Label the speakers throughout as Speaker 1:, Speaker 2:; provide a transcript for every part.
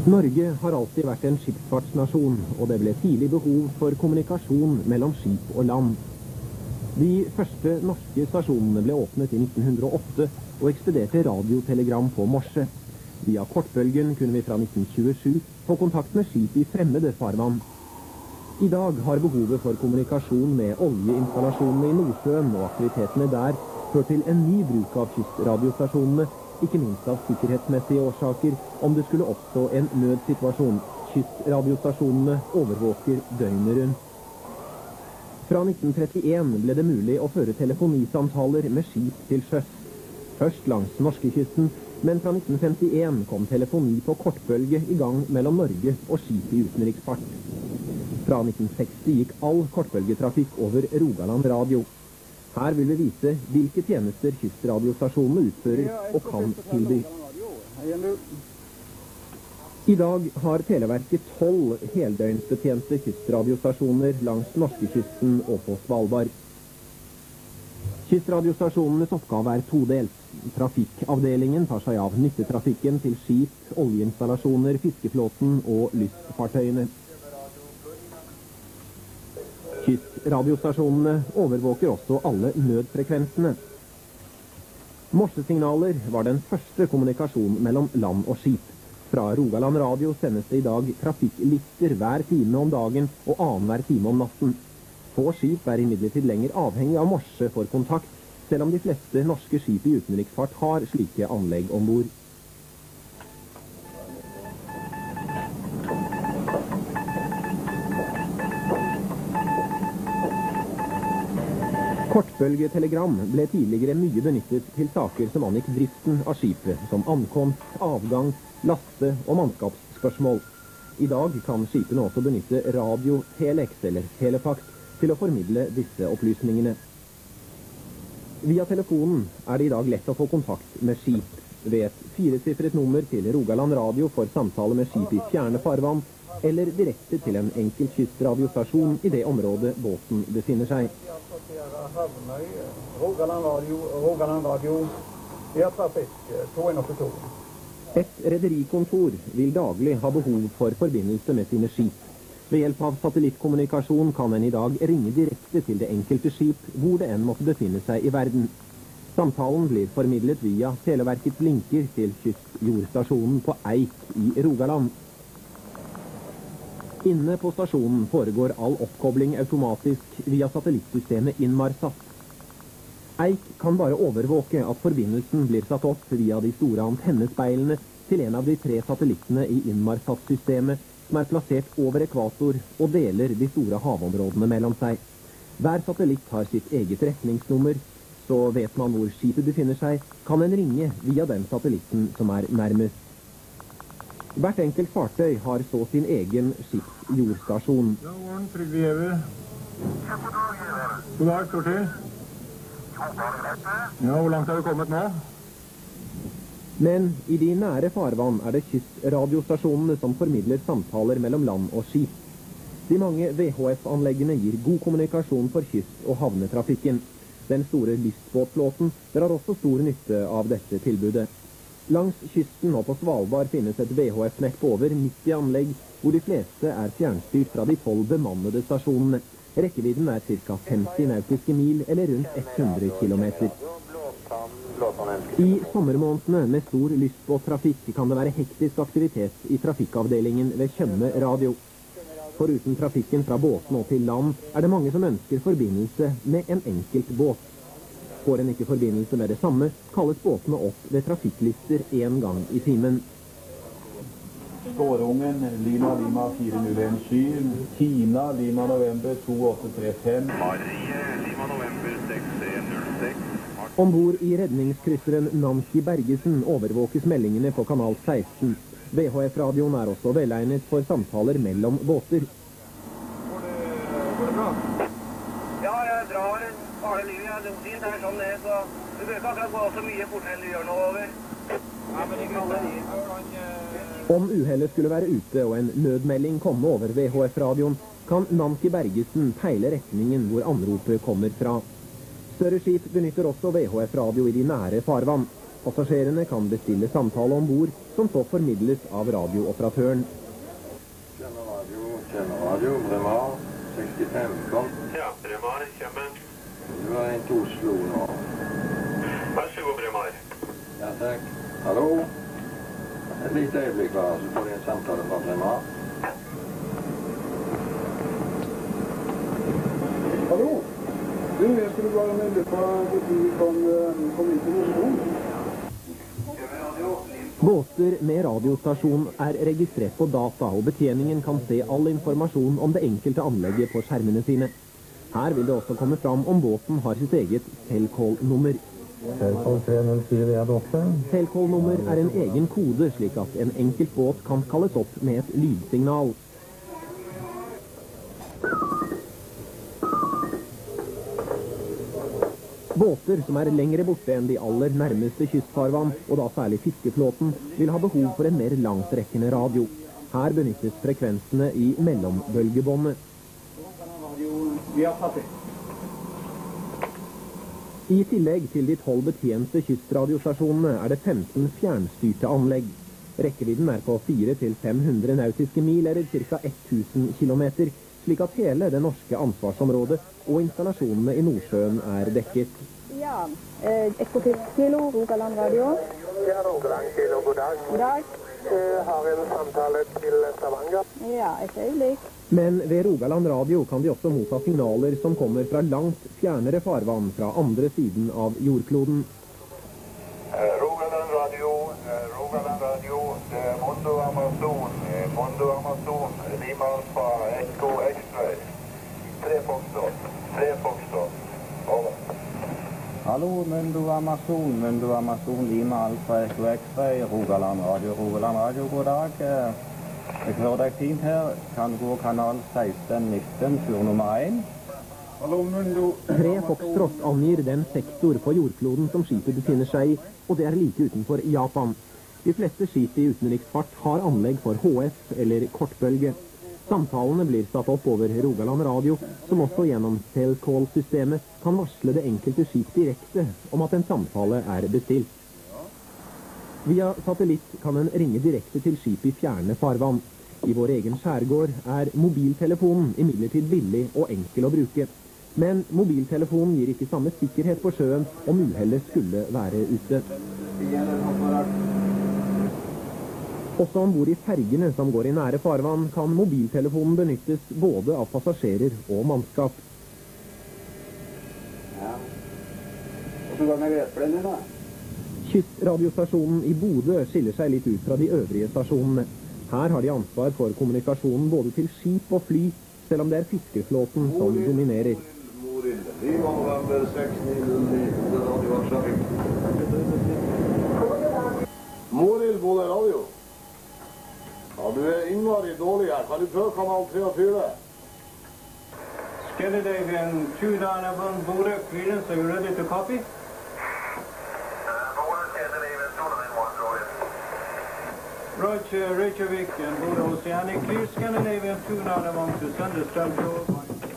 Speaker 1: Norge har alltid vært en skipsfartsnasjon, og det ble tidlig behov for kommunikasjon mellom skip og land. De første norske stasjonene ble åpnet i 1908 og ekspederte radiotelegram på morse. Via kortbølgen kunne vi fra 1927 få kontakt med skip i fremmede farvann. I dag har behovet for kommunikasjon med oljeinstallasjonene i Nordsjøen og aktivitetene der ført til en ny bruk av kystradiostasjonene, ikke minst av sikkerhetsmessige årsaker, om det skulle oppstå en nødsituasjon. Kystradiostasjonene overvåker døgnet rundt. Fra 1931 ble det mulig å føre telefonisamtaler med skip til sjøs. Først langs norskekysten, men fra 1951 kom telefoni på kortbølge i gang mellom Norge og skip i utenriksfart. Fra 1960 gikk all kortbølgetrafikk over Rogaland Radio. Her vil vi vise hvilke tjenester kystradiostasjonene utfører og kan tilby. I dag har Televerket 12 heldøgnsbetjente kystradiostasjoner langs norskekysten og på Svalbard. Kystradiostasjonenes oppgave er todelt. Trafikkavdelingen tar seg av nyttetrafikken til skip, oljeinstallasjoner, fiskeflåten og lystfartøyene. Kystradiostasjonene overvåker også alle nødfrekvensene. Morsesignaler var den første kommunikasjon mellom land og skip. Fra Rogaland Radio sendes det i dag trafikklister hver time om dagen og annenhver time om natten. Få skip er imidlertid lenger avhengig av morse for kontakt, selv om de fleste norske skip i utenriksfart har slike anlegg ombord. Kortbølgetelegram ble tidligere mye benyttet til saker som angikk driften av skipet, som ankomst, avgang, laste- og mannskapsspørsmål. I dag kan skipene også benytte radio, telex eller telefax til å formidle disse opplysningene. Via telefonen er det i dag lett å få kontakt med skip. Ved et 4-sifret nummer til Rogaland Radio for samtale med skip i fjerne farvann, eller direkte til en enkel kystradiostasjon i det området båten befinner seg.
Speaker 2: Rogaland Radio, trafikk 282.
Speaker 1: Et rederikontor vil daglig ha behov for forbindelse med sine skip. Ved hjelp av satellittkommunikasjon kan en i dag ringe direkte til det enkelte skip, hvor det enn måtte befinne seg i verden. Samtalen blir formidlet via Televerkets linker til kystjordstasjonen på Eik i Rogaland. Inne på stasjonen foregår all oppkobling automatisk via satellittsystemet Inmarsat. Eik kan bare overvåke at forbindelsen blir satt opp via de store antennespeilene til en av de 3 satellittene i Inmarsat-systemet, som er plassert over ekvator og deler de store havområdene mellom seg. Hver satellitt har sitt eget retningsnummer, så vet man hvor skipet befinner seg, kan en ringe via den satellitten som er nærmest. Hvert enkelt fartøy har så sin egen skipsjordstasjon.
Speaker 2: Ja, morgen, Trygve Giæver. God dag, står til. Ja, hvor langt har du kommet nå?
Speaker 1: Men i de nære farvann er det kystradiostasjonene som formidler samtaler mellom land og skip. De mange VHF-anleggene gir god kommunikasjon for kyst- og havnetrafikken. Den store lystbåtflåten drar også stor nytte av dette tilbudet. Langs kysten og på Svalbard finnes et VHF-nett på over 90 anlegg, hvor de fleste er fjernstyrt fra de 12 bemannede stasjonene. Rekkevidden er ca. 50 nautiske mil, eller rundt 100 kilometer. I sommermånedene med stor lystbåttrafikk kan det være hektisk aktivitet i trafikkavdelingen ved Tjøme Radio. Foruten trafikken fra båtene og til land, er det mange som ønsker forbindelse med en enkelt båt. Får en ikke forbindelse med det samme, kalles båtene opp ved trafikklister 1 gang i timen.
Speaker 2: Skårungen, Lima 4017, Kina, Lima November 2835.
Speaker 3: Marie, Lima November 6306.
Speaker 1: Ombord i redningskrysseren Namki Bergesen overvåkes meldingene på kanal 16. VHF-radioen er også velegnet for samtaler mellom båter.
Speaker 2: Går det bra?
Speaker 3: Ja, jeg drar bare livet. Jeg er lungtid. Det er sånn det, så du bør ikke akkurat gå så mye fortere enn du gjør nå over. Ja, men ikke alle
Speaker 1: Om uhellet skulle være ute og en nødmelding komme over VHF-radioen, kan Namki Bergesen peile retningen hvor anropet kommer fra. Større skip benytter også VHF-radio i de nære farvann. Passasjerene kan bestille samtale ombord, som så formidles av radiooperatøren.
Speaker 4: Radio, Bremar, 65, kom.
Speaker 3: Ja, Bremar, kommer.
Speaker 4: Du har en til Oslo nå.
Speaker 3: Vær så god, Bremar.
Speaker 4: Ja, takk. Hallo? Et lite øyeblikk bare, så får vi en samtale fra Bremar.
Speaker 2: Hallo? Du, jeg skulle bare melde på at du kan komme inn til Oslo.
Speaker 1: Båter med radiostasjon er registrert på data, og betjeningen kan se all informasjon om det enkelte anlegget på skjermene sine. Her vil det også komme fram om båten har sitt eget Telcall-nummer.
Speaker 2: Telcall 304 er båten.
Speaker 1: Telcall-nummer er en egen kode, slik at en enkelt båt kan kalles opp med et lydsignal. Båter som er lengre borte enn de aller nærmeste kystfarvann, og da særlig fiskeflåten, vil ha behov for en mer langtrekkende radio. Her benyttes frekvensene i mellombølgebåndet. I tillegg til de 12 betjente kystradiostasjonene er det 15 fjernstyrte anlegg. Rekkevidden er på 400-500 nautiske mil, eller ca. 1000 kilometer, slik at hele det norske ansvarsområdet og installasjonene i Nordsjøen er dekket.
Speaker 5: Ja, Ekkotil Kilo, Rogaland Radio.
Speaker 3: Ja, Rogaland Kilo, god dag.
Speaker 5: God dag.
Speaker 3: Har en samtale til Stavanger.
Speaker 5: Ja, et øyeblikk.
Speaker 1: Men ved Rogaland Radio kan de også motta signaler som kommer fra langt fjernere farvann fra andre siden av jordkloden.
Speaker 3: Rogaland Radio, Mondo Amazon, Lima Alfa, Echo X-Ray. 3 Foxtrot, over.
Speaker 2: Hallo, Mundo Amazon, Lima Alfa, Echo X-Ray, Rogaland Radio, god dag. Jeg hører deg fint her. Kan gå kanal 16-19, tur nummer 1. Hallo, Mundo.
Speaker 1: 3 Foxtrot angir den sektor på jordkloden som skipet befinner seg i, og det er like utenfor Japan. De fleste skip i utenriksfart har anlegg for HF eller kortbølge. Samtalene blir satt opp over Rogaland Radio, som også gjennom Telcall-systemet kan varsle det enkelte skip direkte om at en samtale er bestilt. Via satellitt kan en ringe direkte til skip i fjerne farvann. I vår egen skjærgård er mobiltelefonen imidlertid billig og enkel å bruke. Men mobiltelefonen gir ikke samme sikkerhet på sjøen om uhellet skulle være ute. Også ombord i fergene som går i nære farvann kan mobiltelefonen benyttes både av passasjerer og mannskap.
Speaker 4: Ja. Og så går den gressblenden da.
Speaker 1: Kystradiostasjonen i Bodø skiller seg litt ut fra de øvrige stasjonene. Her har de ansvar for kommunikasjonen både til skip og fly, selv om det er fiskeflåten som dominerer.
Speaker 2: Morild, Bodø Radio. Ja, du er innvarig dårlig her. Kan du prøve kanal 23?
Speaker 6: Scandinavian 2 Donovan, Bodø, clearance, are you ready to copy? Roger, Reykjavik and Bodø Oceanic, clear Scandinavian 2 Donovan to send the strand shore.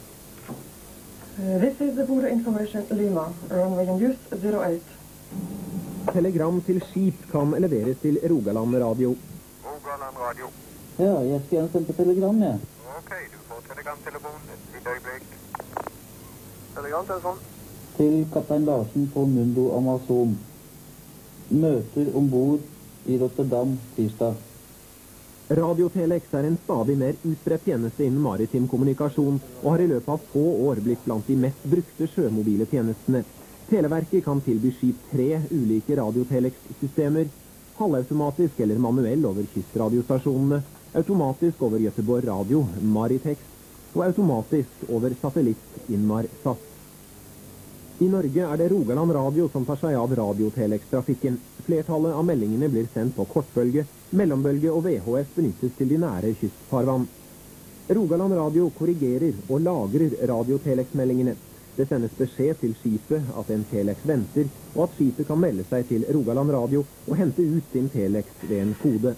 Speaker 7: This is the Bodø Information Lima, runway use 08.
Speaker 1: Telegram til skip kan leveres til Rogaland Radio.
Speaker 3: Rogaland Radio.
Speaker 8: Ja, jeg skal gjerne sende på telegram, ja.
Speaker 3: Ok, du får telegramtelefon et lite øyeblikk. Telegramtelefon.
Speaker 8: Til kaptein Larsen på Mundo Amazon. Møter ombord i Rotterdam tirsdag.
Speaker 1: Radiotelex er en stadig mer utbredt tjeneste innen maritim kommunikasjon, og har i løpet av få år blitt blant de mest brukte sjømobile tjenestene. Televerket kan tilby skip 3 ulike radiotelex-systemer, halvautomatisk eller manuell over kystradiostasjonene, automatisk over Göteborg Radio, Maritex, og automatisk over satellitt Inmarsat. I Norge er det Rogaland Radio som tar seg av radiotelex-trafikken. Flertallet av meldingene blir sendt på kortbølge, mellombølge og VHF benyttes til de nære kystfarvann. Rogaland Radio korrigerer og lagrer radiotelex-meldingene. Det sendes beskjed til skipet at en telex venter, og at skipet kan melde seg til Rogaland Radio og hente ut sin telex ved en kode.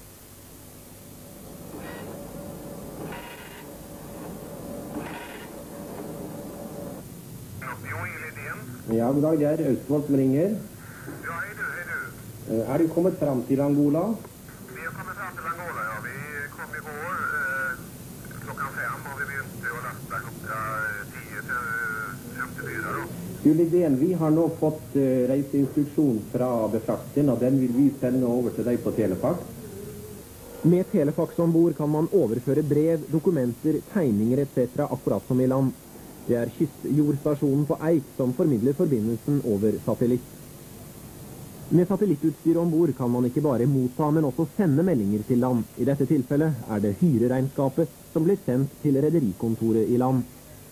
Speaker 1: Ja, god dag, det er Østfold som ringer.
Speaker 3: Ja, hei du.
Speaker 1: Er du kommet fram til Angola?
Speaker 3: Vi har kommet fram til Angola, ja. Vi kom i går klokka 5, og vi begynte å laste klokka 10 til 54 da.
Speaker 1: Du Lidén, vi har nå fått reiseinstruksjon fra befrakteren, og den vil vi sende over til deg på telefax. Med telefax ombord kan man overføre brev, dokumenter, tegninger etc. akkurat som i land. Det er kystjordstasjonen på Eik som formidler forbindelsen over satellitt. Med satellittutstyr ombord kan man ikke bare motta, men også sende meldinger til land. I dette tilfellet er det hyreregnskapet som blir sendt til rederikontoret i land.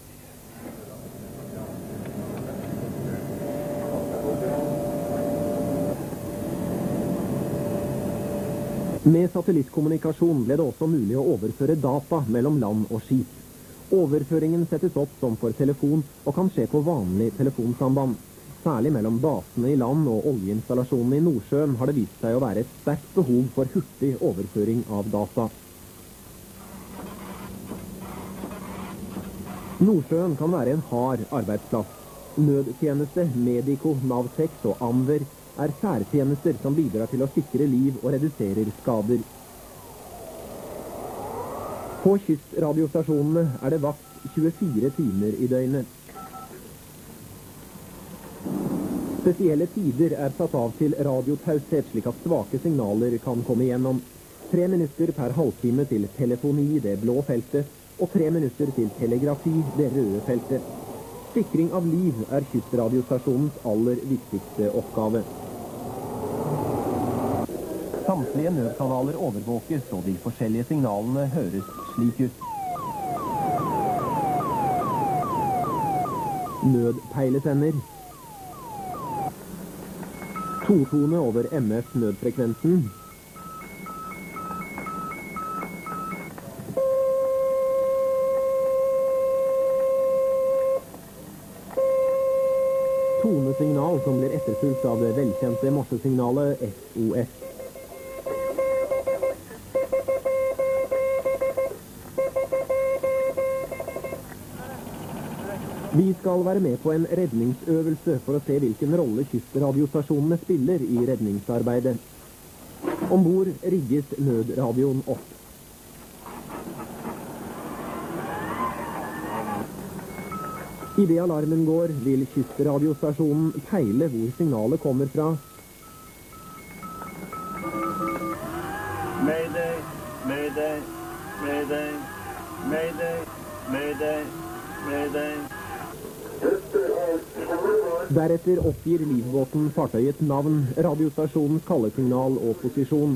Speaker 1: Med satellittkommunikasjon ble det også mulig å overføre data mellom land og skip. Overføringen settes opp som for telefon og kan skje på vanlig telefonsamband. Særlig mellom basene i land og oljeinstallasjonene i Nordsjøen har det vist seg å være et sterkt behov for hurtig overføring av data. Nordsjøen kan være en hard arbeidsplass. Nødtjeneste, Medico, Navtex og Amver er særtjenester som bidrar til å sikre liv og reduserer skader. På kystradiostasjonene er det vakt 24 timer i døgnet. Spesielle tider er satt av til radiotaushet, slik at svake signaler kan komme igjennom. 3 minutter per halvtime til telefoni, det blå feltet, og 3 minutter til telegrafi, det røde feltet. Sikring av liv er kystradiostasjonens aller viktigste oppgave. Samtlige nødkanaler overvåkes, og de forskjellige signalene høres slik ut. Nødpeilesender. Totone over MF-nødfrekvensen. Tonesignal som blir etterfulgt av det velkjente morsesignalet SOS. Vi skal være med på en redningsøvelse for å se hvilken rolle kystradiostasjonene spiller i redningsarbeidet. Ombord rigges nødradioen opp. I det alarmen går, vil kystradiostasjonen peile hvor signalet kommer fra.
Speaker 6: Mayday, mayday, mayday, mayday, mayday, mayday.
Speaker 1: Deretter oppgir livbåten fartøyets navn, radiostasjonens kallesignal og posisjon.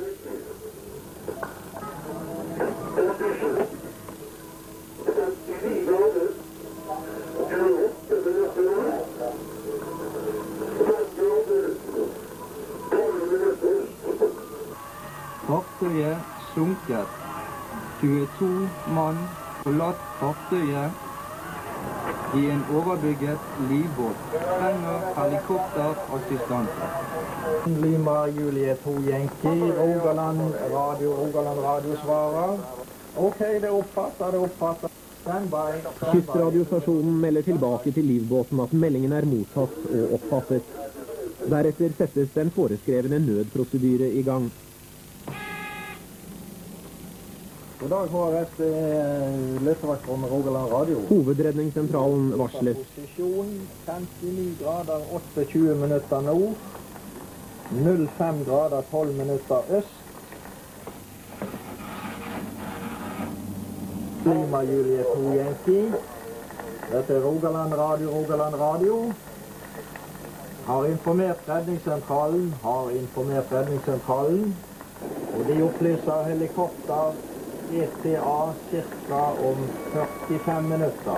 Speaker 8: Fartøyet sunket. 22 mann forlatt fartøyet i en overbygget livbåt. Trenger helikopterassistanse.
Speaker 6: Lima Juliet 2 Yankee, Rogaland Radio svarer. Ok, det er oppfattet. Stand by.
Speaker 1: Kystradiostasjonen melder tilbake til livbåten at meldingen er mottatt og oppfattet. Deretter settes den foreskrevne nødprosedyre i gang.
Speaker 6: God dag, HRS, det er løsevakt fra Rogaland Radio.
Speaker 1: Hovedredningssentralen varslet.
Speaker 6: Posisjon 59 grader 28 minutter nord, 05 grader 12 minutter øst. Lima Juliet 2 Yankee. Dette er Rogaland Radio. Har informert redningssentralen, og de opplyser helikopter ETA cirka om 45 minutter.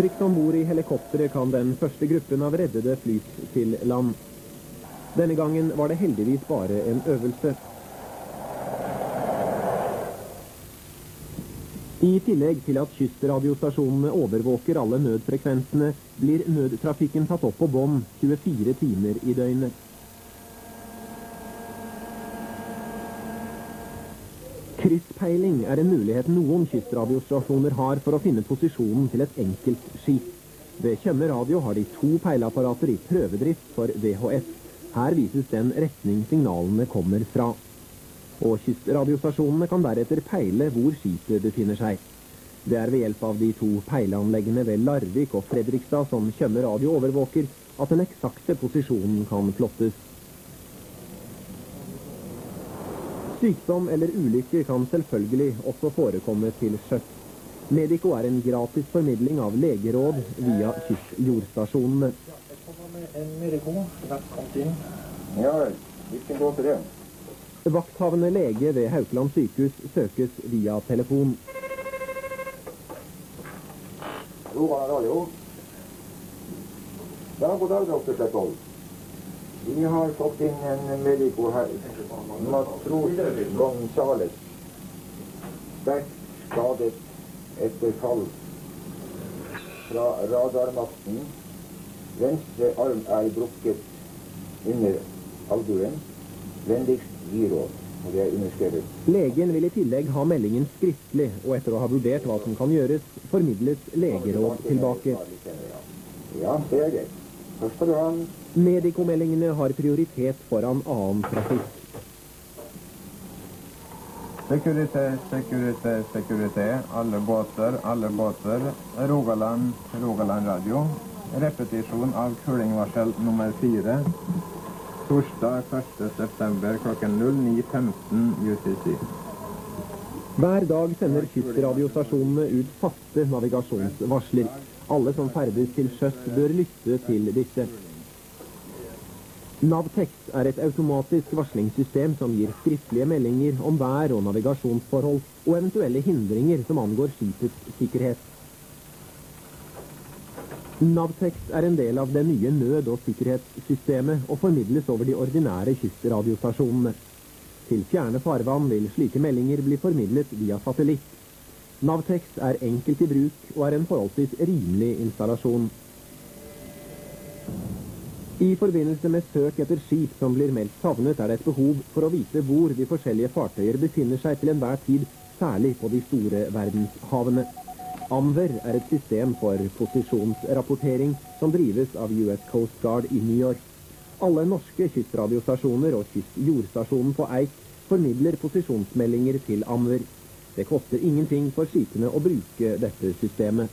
Speaker 1: Trygt ombord i helikopteret kan den første gruppen av reddede flys til land. Denne gangen var det heldigvis bare en øvelse. I tillegg til at kystradiostasjonene overvåker alle nødfrekvensene, blir nødtrafikken tatt opp på bånd 24 timer i døgnet. Krysspeiling er en mulighet noen kystradiostasjoner har for å finne posisjonen til et enkelt skip. Ved Tjøme radio har de 2 peileapparater i prøvedrift for VHF. Her vises den retning signalene kommer fra. Og kystradiostasjonene kan deretter peile hvor skipet befinner seg. Det er ved hjelp av de 2 peileanleggene ved Larvik og Fredrikstad som Tjøme radio overvåker at den eksakte posisjonen kan plottes. Sykdom eller ulykker kan selvfølgelig også forekomme til sjøs. Medico er en gratis formidling av legeråd via kystjordstasjonene.
Speaker 6: Jeg kommer med en Medico, rett kommet inn.
Speaker 2: Ja vel, hvilken båt er det?
Speaker 1: Vakthavende lege ved Haukeland sykehus søkes via telefon.
Speaker 2: Rogaland radio. Ja, god dag, doktor Slettvold. Vi har fått inn en Medico her. Matros Gonzales. Sterkt skadet etter fall fra radarmasten. Venstre arm er brukket under albuen. Vennligst gi råd. Og det er underskrevet.
Speaker 1: Legen vil i tillegg ha meldingen skriftlig, og etter å ha vurdert hva som kan gjøres, formidles legeråd tilbake.
Speaker 2: Ja, det er greit. Først skal du ha en...
Speaker 1: Medicomeldingene har prioritet foran annen trafikk.
Speaker 3: Securité, securité, securité. Alle båter. Rogaland radio. Repetisjon av kulingvarsel nummer 4. Torsdag 1. september klokken 09:15 UTC.
Speaker 1: Hver dag sender kystradiostasjonene ut faste navigasjonsvarsler. Alle som ferdes til sjøs bør lytte til disse. Navtex er et automatisk varslingssystem som gir skriftlige meldinger om vær- og navigasjonsforhold og eventuelle hindringer som angår skipets sikkerhet. Navtex er en del av det nye nød- og sikkerhetssystemet og formidles over de ordinære kystradiostasjonene. Til fjerne farvann vil slike meldinger bli formidlet via satellitt. Navtex er enkelt i bruk og er en forholdsvis rimelig installasjon. I forbindelse med søk etter skip som blir meldt savnet, er det et behov for å vite hvor de forskjellige fartøyer befinner seg til enhver tid, særlig på de store verdenshavene. AMVER er et system for posisjonsrapportering som drives av US Coast Guard i New York. Alle norske kystradiostasjoner og kystjordstasjonen på Eik formidler posisjonsmeldinger til AMVER. Det koster ingenting for skipene å bruke dette systemet.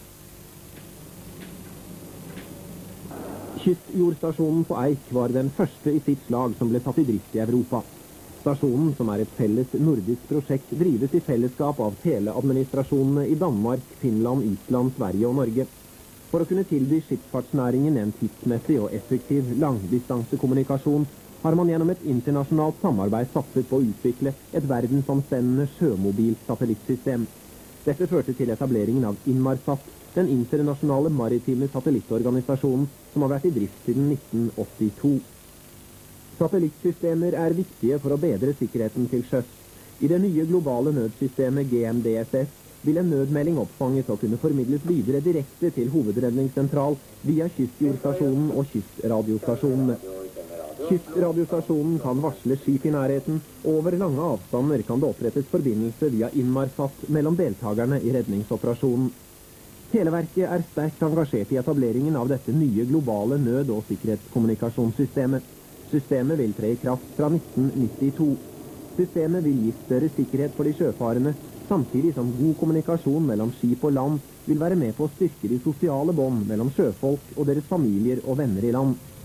Speaker 1: Kystjordstasjonen på Eik var den første i sitt slag som ble tatt i drift i Europa. Stasjonen, som er et felles nordisk prosjekt, drives i fellesskap av teleadministrasjonene i Danmark, Finland, Island, Sverige og Norge. For å kunne tilby skipsfartsnæringen en tidsmessig og effektiv langdistansekommunikasjon har man gjennom et internasjonalt samarbeid satset på å utvikle et verdensomspennende sjømobilt satellittsystem. Dette førte til etableringen av Inmarsat, den internasjonale maritime satellittorganisasjonen som har vært i drift siden 1982. Satellittsystemer er viktige for å bedre sikkerheten til sjøs. I det nye globale nødsystemet GMDSS vil en nødmelding oppfanges og kunne formidles videre direkte til hovedredningssentral via kystjordstasjonen og kystradiostasjonene. Kystradiostasjonen kan varsle skip i nærheten, og over lange avstander kan det opprettes forbindelse via Inmarsat mellom deltakerne i redningsoperasjonen. Televerket er sterkt engasjert i etableringen av dette nye globale nød- og sikkerhetskommunikasjonssystemet. Systemet vil tre i kraft fra 1992. Systemet vil gi større sikkerhet for de sjøfarende, samtidig som god kommunikasjon mellom skip og land vil være med på å styrke de sosiale bånd mellom sjøfolk og deres familier og venner i land.